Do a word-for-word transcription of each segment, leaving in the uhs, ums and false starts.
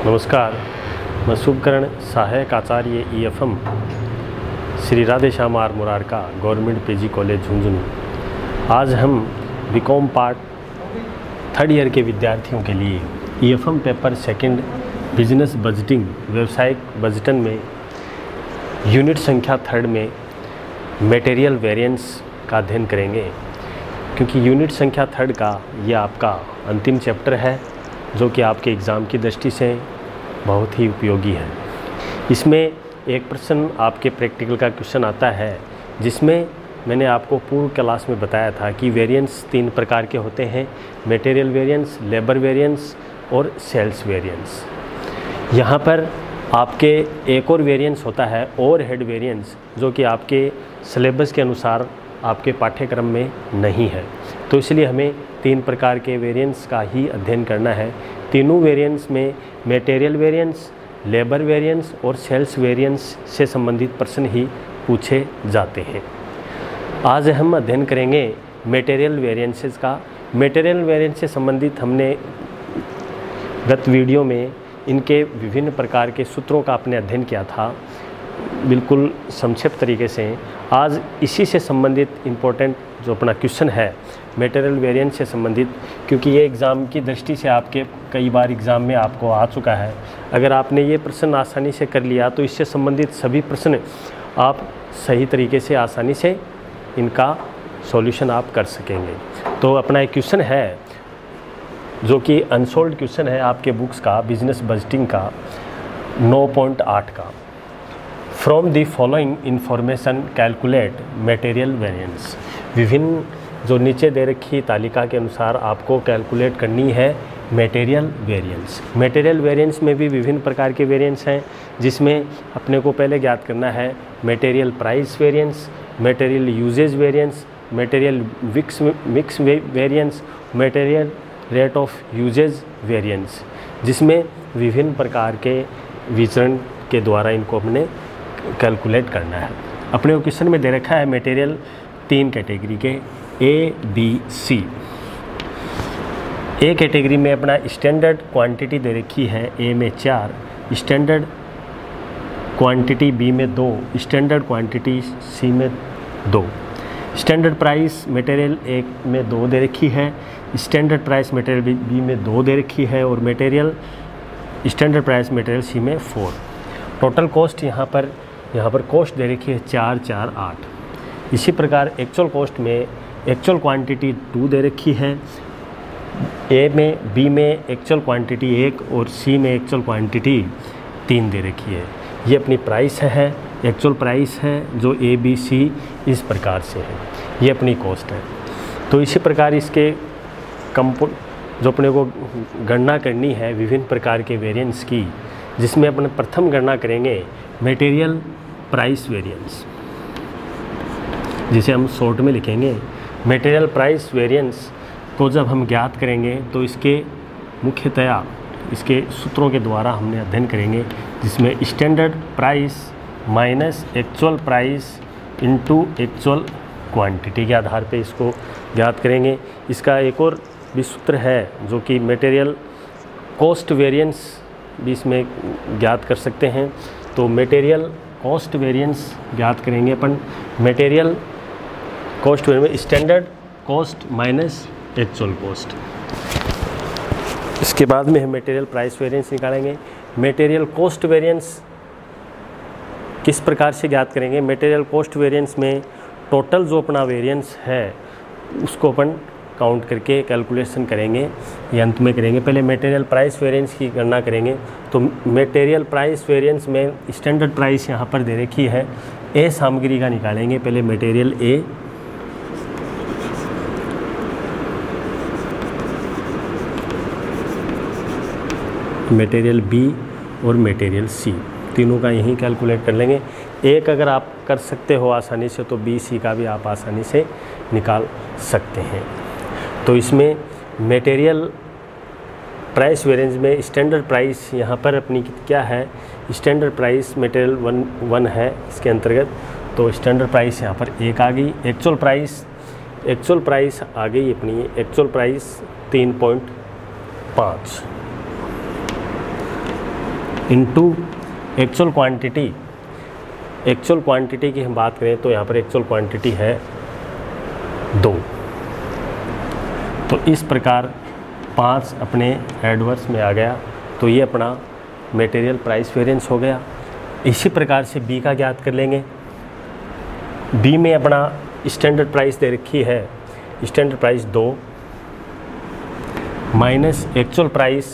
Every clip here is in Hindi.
नमस्कार, मैं शुभकरण सहायक आचार्य E F M Shri Radhe Shyam R Murarka government PG college Jhunjhunu. आज हम बीकॉम पार्ट थर्ड ईयर के विद्यार्थियों के लिए E F M paper second business budgeting व्यवसायिक बजटन में यूनिट संख्या थर्ड में मटेरियल वेरिएंस का अध्ययन करेंगे, क्योंकि यूनिट संख्या थर्ड का यह आपका अंतिम चैप्टर है जो कि आपके एग्ज़ाम की दृष्टि से बहुत ही उपयोगी है। इसमें एक प्रश्न आपके प्रैक्टिकल का क्वेश्चन आता है, जिसमें मैंने आपको पूर्व क्लास में बताया था कि वेरिएंस तीन प्रकार के होते हैं, मटेरियल वेरिएंस, लेबर वेरिएंस और सेल्स वेरिएंस। यहाँ पर आपके एक और वेरिएंस होता है ओवरहेड वेरिएंस, जो कि आपके सिलेबस के अनुसार आपके पाठ्यक्रम में नहीं है, तो इसलिए हमें तीन प्रकार के वेरिएंस का ही अध्ययन करना है। तीनों वेरिएंस में मटेरियल वेरिएंस, लेबर वेरिएंस और सेल्स वेरिएंस से संबंधित प्रश्न ही पूछे जाते हैं। आज हम अध्ययन करेंगे मटेरियल वेरिएंसेस का। मटेरियल वेरिएंस से संबंधित हमने गत वीडियो में इनके विभिन्न प्रकार के सूत्रों का अपने अध्ययन किया था, बिल्कुल संक्षिप्त तरीके से। आज इसी से संबंधित इम्पोर्टेंट जो अपना क्वेश्चन है मटेरियल वेरिएंस से संबंधित, क्योंकि ये एग्ज़ाम की दृष्टि से आपके कई बार एग्ज़ाम में आपको आ चुका है। अगर आपने ये प्रश्न आसानी से कर लिया तो इससे संबंधित सभी प्रश्न आप सही तरीके से आसानी से इनका सॉल्यूशन आप कर सकेंगे। तो अपना एक क्वेश्चन है जो कि अनसोल्ड क्वेश्चन है आपके बुक्स का, बिजनेस बजटिंग का नौ पॉइंट आठ का। From the following information calculate material variance. विभिन्न जो नीचे दे रखी तालिका के अनुसार आपको कैलकुलेट करनी है मटेरियल वेरिएंस। मटेरियल वेरिएंस में भी विभिन्न प्रकार के वेरिएंस हैं, जिसमें अपने को पहले ज्ञात करना है material price variance, material usage variance, material mix mix variance, material rate of usage variance, जिसमें विभिन्न प्रकार के विचरण के द्वारा इनको अपने कैलकुलेट करना है। अपने क्वेश्चन में दे रखा है मटेरियल तीन कैटेगरी के A B C. A category में अपना स्टैंडर्ड क्वांटिटी दे रखी है, ए में चार, स्टैंडर्ड क्वांटिटी बी में दो, स्टैंडर्ड क्वांटिटी सी में दो। स्टैंडर्ड प्राइस मटेरियल एक में दो दे रखी है, स्टैंडर्ड प्राइस मटेरियल बी में दो दे रखी है और material standard price material C में फोर। टोटल कॉस्ट यहाँ पर यहाँ पर कॉस्ट दे रखी है चार चार आठ। इसी प्रकार एक्चुअल कॉस्ट में एक्चुअल क्वांटिटी टू दे रखी है, ए में बी में एक्चुअल क्वांटिटी एक और सी में एक्चुअल क्वांटिटी तीन दे रखी है। ये अपनी प्राइस है, एक्चुअल प्राइस है जो ए बी सी इस प्रकार से है, ये अपनी कॉस्ट है। तो इसी प्रकार इसके कंपो जो अपने को गणना करनी है विभिन्न प्रकार के वेरिएंस की, जिसमें अपने प्रथम गणना करेंगे मटेरियल प्राइस वेरिएंस, जिसे हम शॉर्ट में लिखेंगे। मटेरियल प्राइस वेरिएंस को जब हम ज्ञात करेंगे तो इसके मुख्यतया इसके सूत्रों के द्वारा हमने अध्ययन करेंगे, जिसमें standard price minus actual price into actual quantity के आधार पे इसको ज्ञात करेंगे। इसका एक और भी सूत्र है जो कि मटेरियल कॉस्ट वेरिएंस भी इसमें ज्ञात कर सकते हैं। तो मटेरियल कॉस्ट वेरिएंस ज्ञात करेंगे अपन। Material cost variance standard cost minus actual cost. इसके बाद में हम मटेरियल प्राइस वेरिएंस निकालेंगे। मटेरियल कॉस्ट वेरिएंस किस प्रकार से ज्ञात करेंगे? मटेरियल कॉस्ट वेरिएंस में टोटल जो अपना वेरिएंस है उसको अपन काउंट करके कैलकुलेशन करेंगे, ये अंत में करेंगे। पहले मटेरियल प्राइस वेरिएंस की गणना करेंगे। तो मटेरियल प्राइस वेरिएंस में स्टैंडर्ड प्राइस यहाँ पर दे रखी है, ए सामग्री का निकालेंगे। पहले मटेरियल ए, मटेरियल बी और मटेरियल सी, तीनों का यहीं कैलकुलेट कर लेंगे। एक अगर आप कर सकते हो आसानी से तो बी सी का भी आप आसानी से निकाल सकते हैं। तो इसमें मटेरियल प्राइस वेरिएंस में स्टैंडर्ड प्राइस यहाँ पर अपनी क्या है, standard price material one one है इसके अंतर्गत, तो स्टैंडर्ड प्राइस यहाँ पर एक आ गई। एक्चुअल प्राइस एक्चुअल प्राइस आ गई अपनी, एक्चुअल प्राइस तीन पॉइंट पाँच। Into actual quantity. Actual quantity की हम बात करें तो यहाँ पर एक्चुअल क्वांटिटी है दो। तो इस प्रकार पाँच अपने एडवर्स में आ गया, तो ये अपना मटेरियल प्राइस वेरिएंस हो गया। इसी प्रकार से बी का ज्ञात कर लेंगे। बी में अपना स्टैंडर्ड प्राइस दे रखी है, स्टैंडर्ड प्राइस दो माइनस एक्चुअल प्राइस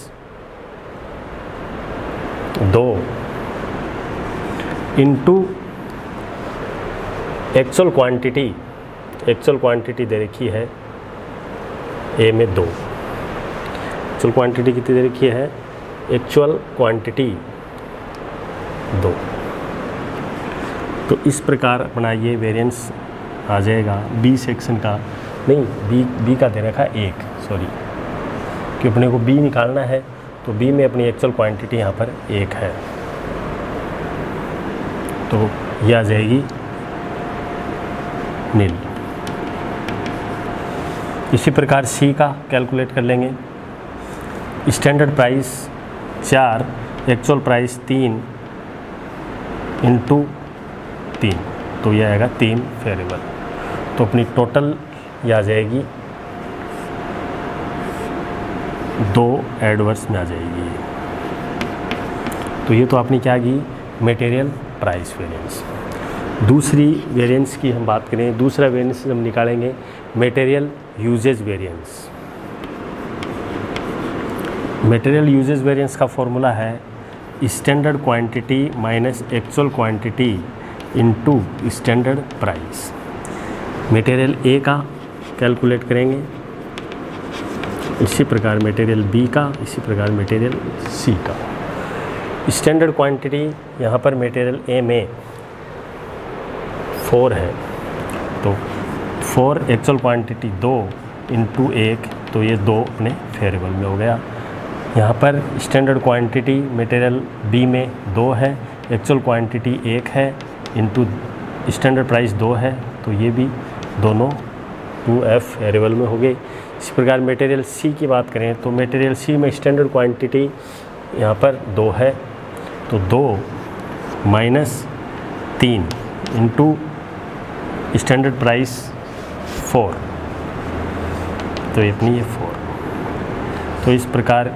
दो into actual quantity. Actual quantity दे रखी है ए में दो। एक्चुअल क्वांटिटी कितनी दे रखी है? एक्चुअल क्वांटिटी दो। तो इस प्रकार अपना ये वेरिएंस आ जाएगा बी सेक्शन का। नहीं, बी बी का दे रखा है एक, सॉरी, कि अपने को बी निकालना है, तो बी में अपनी एक्चुअल क्वांटिटी यहाँ पर एक है, तो ये आ जाएगी नील। इसी प्रकार सी का कैलकुलेट कर लेंगे। स्टैंडर्ड प्राइस चार, एक्चुअल प्राइस तीन इंटू तीन, तो यह आएगा तीन फेयरेबल। तो अपनी टोटल ये आ जाएगी दो एडवर्स में आ जाएगी। तो ये तो आपने क्या की, मटेरियल प्राइस वेरिएंस। दूसरी वेरिएंस की हम बात करें, दूसरा वेरिएंस हम निकालेंगे material usage variance. Material usage variance का फॉर्मूला है standard quantity minus actual quantity into standard price. Material A का कैलकुलेट करेंगे, इसी प्रकार मटेरियल बी का, इसी प्रकार मटेरियल सी का। स्टैंडर्ड क्वांटिटी यहाँ पर मटेरियल ए में फोर है, तो फोर एक्चुअल क्वांटिटी दो इंटू एक, तो ये दो अपने फेयरेबल में हो गया। यहाँ पर स्टैंडर्ड क्वांटिटी मटेरियल बी में दो है, एक्चुअल क्वांटिटी एक है, इंटू स्टैंडर्ड प्राइस दो है, तो ये भी दोनों टू एफ फेयरेबल में हो गए। इसी प्रकार मटेरियल सी की बात करें तो मटेरियल सी में स्टैंडर्ड क्वांटिटी यहाँ पर दो है, तो दो माइनस तीन इंटू स्टैंडर्ड प्राइस फोर, तो इतनी ये फोर। तो इस प्रकार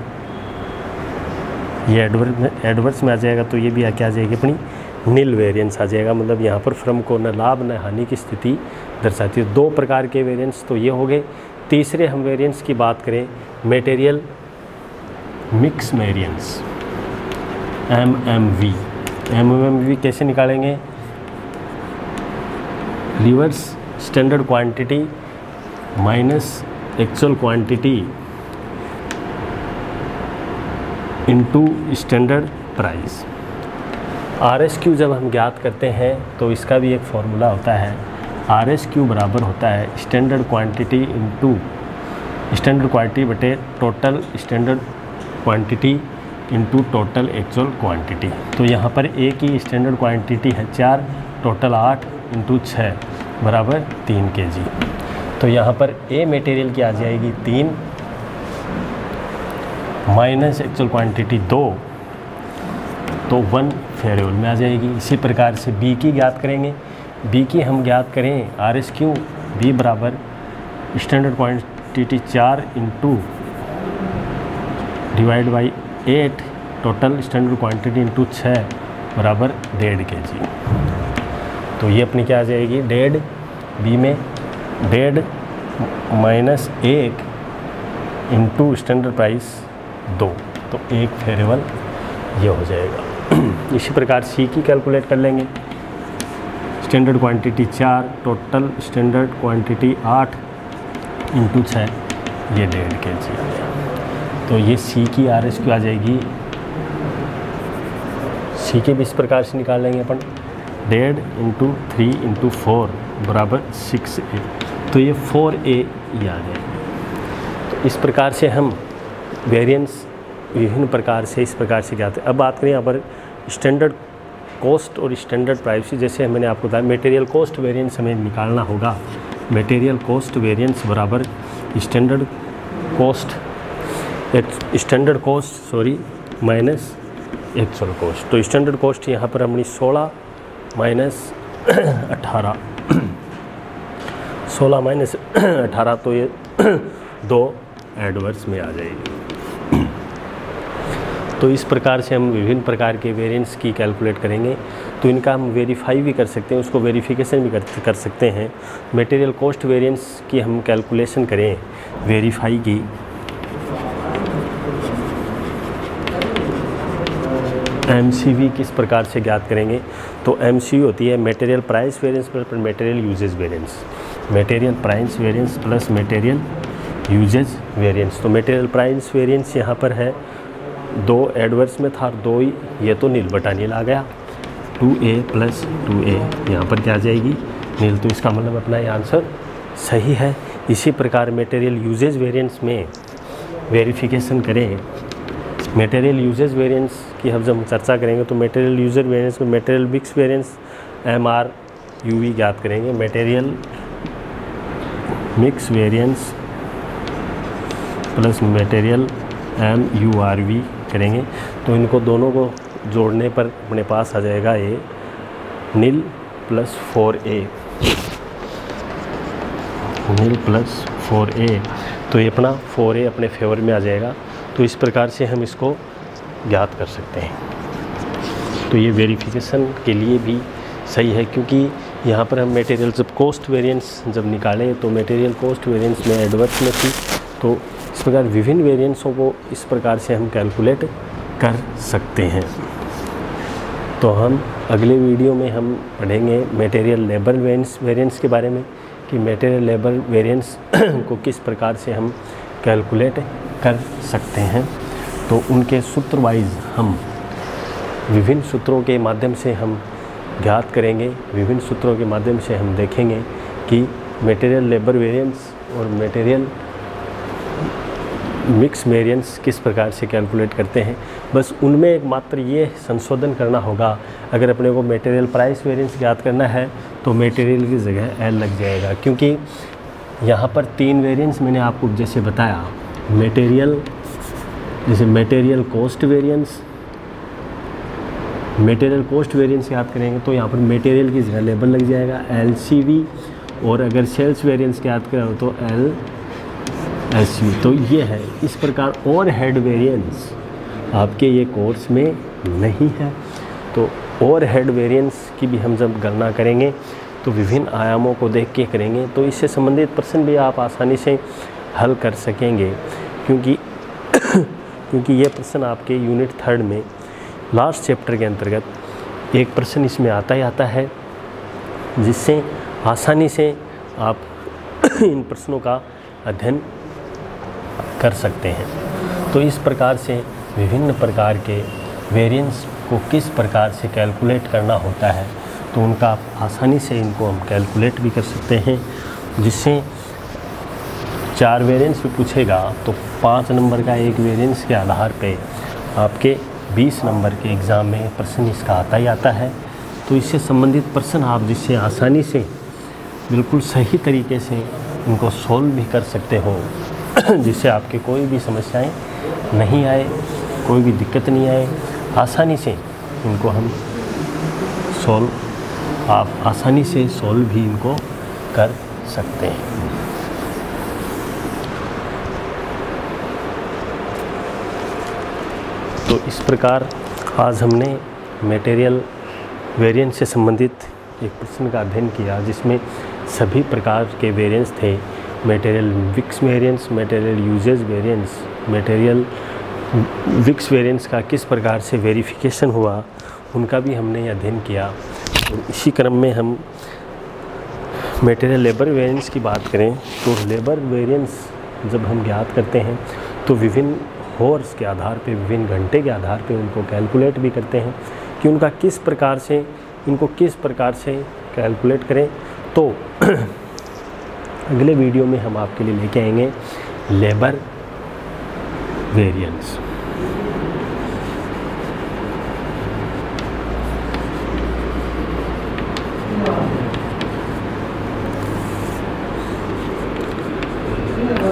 ये एडवर्स एडवर्स में आ जाएगा, तो ये भी आ क्या आ जाएगी अपनी नील वेरिएंस आ जाएगा। मतलब यहाँ पर फर्म को न लाभ न हानि की स्थिति दर्शाती है। दो प्रकार के वेरिएंस तो ये हो गए। तीसरे हम वेरिएंस की बात करें, material mix variance M M V. M M V कैसे निकालेंगे? Reverse standard quantity minus actual quantity into standard price. R S Q जब हम ज्ञात करते हैं तो इसका भी एक फॉर्मूला होता है। आर एस क्यू बराबर होता है standard quantity into standard quantity बटे total standard quantity into total actual quantity. तो यहाँ पर ए की स्टैंडर्ड क्वांटिटी है चार, टोटल आठ इंटू छः बराबर तीन के जी। तो यहाँ पर ए मटेरियल की आ जाएगी तीन माइनस एक्चुअल क्वांटिटी दो, तो वन फेयरेबल में आ जाएगी। इसी प्रकार से बी की ज्ञात करेंगे। बी की हम ज्ञात करें आर एस क्यू, बी बराबर स्टैंडर्ड क्वांटिटी चार into divide by eight, total standard quantity into छः बराबर डेढ़ के जी। तो ये अपनी क्या आ जाएगी, डेढ़। बी में डेढ़ माइनस एक इंटू स्टैंडर्ड प्राइस दो, तो एक फेयरेबल ये हो जाएगा। इसी प्रकार सी की कैलकुलेट कर लेंगे। स्टैंडर्ड क्वांटिटी चार, टोटल स्टैंडर्ड क्वांटिटी आठ इंटू छः, ये डेढ़ के जी आ गया। तो ये सी की आर एस क्यू आ जाएगी। सी के भी इस प्रकार से निकाल लेंगे अपन, डेढ़ इंटू थ्री इंटू फोर बराबर सिक्स ए, तो ये फोर ए ये आ जाएगा। तो इस प्रकार से हम वेरिएंस विभिन्न प्रकार से इस प्रकार से क्या आते हैं। अब बात करें यहाँ पर स्टैंडर्ड कॉस्ट और स्टैंडर्ड प्राइस। जैसे मैंने आपको बताया मटेरियल कॉस्ट वेरिएंस हमें निकालना होगा। मटेरियल कॉस्ट वेरिएंस बराबर standard cost standard cost sorry minus actual cost. तो स्टैंडर्ड कॉस्ट यहाँ पर अपनी सोलह माइनस अठारह सोलह माइनस अठारह, तो ये दो एडवर्स में आ जाएगी। तो इस प्रकार से हम विभिन्न प्रकार के वेरिएंस की कैलकुलेट करेंगे। तो इनका हम वेरीफाई भी कर सकते हैं, उसको वेरिफिकेशन भी कर कर सकते हैं। मटेरियल कॉस्ट वेरिएंस की हम कैलकुलेशन करें वेरीफाई की, एमसीवी किस प्रकार से ज्ञात करेंगे। तो एमसीवी होती है material price variance plus material usage variance, material price variance plus material usage variance. तो मटेरियल प्राइस वेरिएंस यहाँ पर है दो एडवर्स में था, दो ही, ये तो नील बटा नील आ गया, two A plus two A यहाँ पर क्या आ जाएगी नील। तो इसका मतलब अपना ये आंसर सही है। इसी प्रकार मटेरियल यूजेज वेरिएंस में वेरिफिकेशन करें, मटेरियल यूजेज वेरिएंस की हम जब चर्चा करेंगे तो मटेरियल यूजेज वेरिएंस में material mix variance M R U V ज्ञात करेंगे, material mix variance plus material M U R V करेंगे। तो इनको दोनों को जोड़ने पर अपने पास आ जाएगा ये nil plus four A, nil plus four A. तो ये अपना फोर ए अपने फेवर में आ जाएगा। तो इस प्रकार से हम इसको ज्ञात कर सकते हैं। तो ये वेरिफिकेशन के लिए भी सही है, क्योंकि यहाँ पर हम मटेरियल जब कॉस्ट वेरिएंस जब निकालें तो मटेरियल कॉस्ट वेरिएंस में एडवर्स में थी। तो इस प्रकार विभिन्न वेरिएंसों को इस प्रकार से हम कैलकुलेट कर सकते हैं। तो हम अगले वीडियो में हम पढ़ेंगे मटेरियल लेबर वेरिएंस वेरिएंस के बारे में, कि मटेरियल लेबर वेरिएंस को किस प्रकार से हम कैलकुलेट कर सकते हैं। तो उनके सूत्र वाइज हम विभिन्न सूत्रों के माध्यम से हम ज्ञात करेंगे, विभिन्न सूत्रों के माध्यम से हम देखेंगे कि मटेरियल लेबर वेरिएंस और मटेरियल मिक्स वेरिएंस किस प्रकार से कैलकुलेट करते हैं। बस उनमें एक मात्र ये संशोधन करना होगा, अगर अपने को मटेरियल प्राइस वेरिएंस ज्ञात करना है तो मटेरियल की जगह एल लग जाएगा, क्योंकि यहाँ पर तीन वेरिएंस मैंने आपको जैसे बताया, मटेरियल जैसे material cost variance, material cost variance याद करेंगे तो यहाँ पर मटेरियल की जगह लेबर लग जाएगा एल सी वी, और अगर सेल्स वेरिएंस याद करें तो एल एस वी। तो ये है इस प्रकार। और हेड वेरिएंस आपके ये कोर्स में नहीं है, तो और हेड वेरिएंस की भी हम जब गणना करेंगे तो विभिन्न आयामों को देख के करेंगे, तो इससे संबंधित प्रश्न भी आप आसानी से हल कर सकेंगे, क्योंकि क्योंकि ये प्रश्न आपके यूनिट थर्ड में लास्ट चैप्टर के अंतर्गत एक प्रश्न इसमें आता ही आता है, जिससे आसानी से आप इन प्रश्नों का अध्ययन कर सकते हैं। तो इस प्रकार से विभिन्न प्रकार के वेरिएंस को किस प्रकार से कैलकुलेट करना होता है, तो उनका आप आसानी से इनको हम कैलकुलेट भी कर सकते हैं। जिससे चार वेरिएंस भी पूछेगा तो पाँच नंबर का एक वेरिएंस के आधार पे आपके बीस नंबर के एग्ज़ाम में प्रश्न इसका आता ही आता है। तो इससे संबंधित प्रश्न आप जिससे आसानी से बिल्कुल सही तरीके से इनको सॉल्व भी कर सकते हो, जिससे आपके कोई भी समस्याएं नहीं आए, कोई भी दिक्कत नहीं आए, आसानी से इनको हम सॉल्व आप आसानी से सॉल्व भी इनको कर सकते हैं। तो इस प्रकार आज हमने मटेरियल वेरिएंस से संबंधित एक प्रश्न का अध्ययन किया, जिसमें सभी प्रकार के वेरिएंस थे। Material mix variance, material usage variance, material mix variance का किस प्रकार से वेरिफिकेशन हुआ, उनका भी हमने अध्ययन किया। और इसी क्रम में हम मटेरियल लेबर वेरिएंस की बात करें तो लेबर वेरिएंस जब हम ज्ञात करते हैं तो विभिन्न हॉर्स के आधार पे, विभिन्न घंटे के आधार पे उनको कैलकुलेट भी करते हैं कि उनका किस प्रकार से इनको किस प्रकार से कैलकुलेट करें। तो अगले वीडियो में हम आपके लिए लेके आएंगे लेबर वेरिएंस।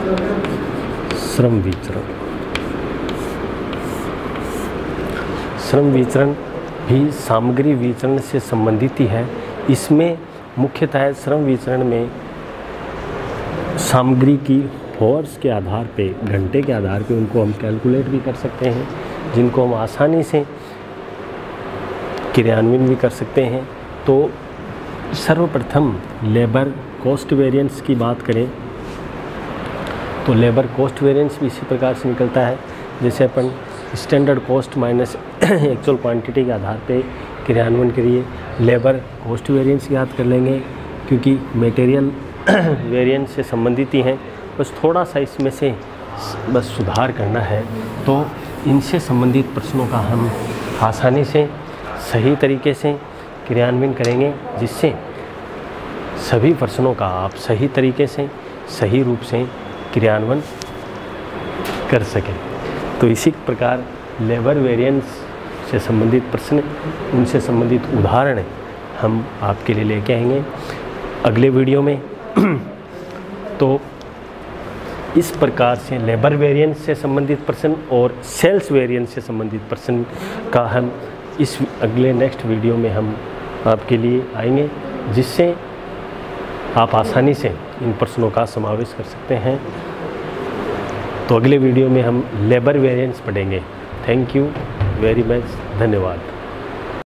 श्रम विचरण श्रम विचरण भी सामग्री विचरण से संबंधित ही है। इसमें मुख्यतः श्रम विचरण में सामग्री की हॉर्स के आधार पे, घंटे के आधार पे उनको हम कैलकुलेट भी कर सकते हैं, जिनको हम आसानी से क्रियान्वयन भी कर सकते हैं। तो सर्वप्रथम लेबर कॉस्ट वेरिएंस की बात करें तो लेबर कॉस्ट वेरिएंस भी इसी प्रकार से निकलता है, जैसे अपन standard cost minus actual quantity के आधार पे क्रियान्वयन के लिए लेबर कॉस्ट वेरिएंस याद कर लेंगे, क्योंकि मटेरियल वेरिएंस से संबंधित ही हैं। बस थोड़ा सा इसमें से बस सुधार करना है, तो इनसे संबंधित प्रश्नों का हम आसानी से सही तरीके से क्रियान्वयन करेंगे, जिससे सभी प्रश्नों का आप सही तरीके से सही रूप से क्रियान्वयन कर सकें। तो इसी प्रकार लेबर वेरिएंस से संबंधित प्रश्न, उनसे संबंधित उदाहरण हम आपके लिए लेके आएंगे अगले वीडियो में। तो इस प्रकार से लेबर वेरिएंस से संबंधित प्रश्न और सेल्स वेरिएंस से संबंधित प्रश्न का हम इस अगले नेक्स्ट वीडियो में हम आपके लिए आएंगे, जिससे आप आसानी से इन प्रश्नों का समावेश कर सकते हैं। तो अगले वीडियो में हम लेबर वेरिएंस पढ़ेंगे। थैंक यू वेरी मच, धन्यवाद।